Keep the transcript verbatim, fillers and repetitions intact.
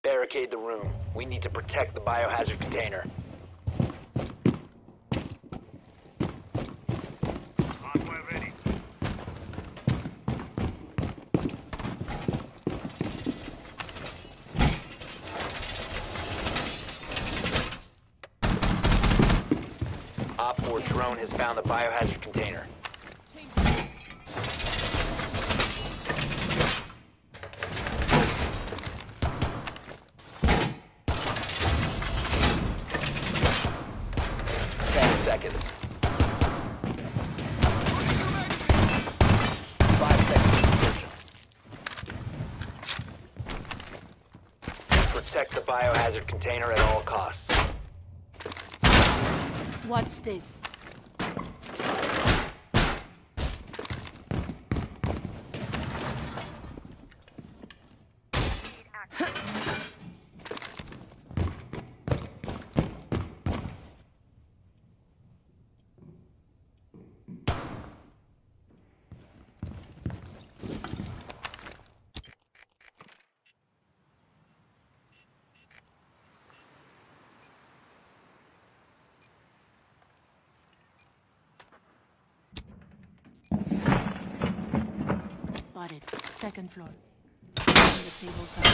barricade the room. We need to protect the biohazard container. Hardware ready. Op four drone has found the biohazard container. Ten seconds. Five seconds insertion. Protect the biohazard container at all costs. Watch this. Spotted. Second floor. On the table side.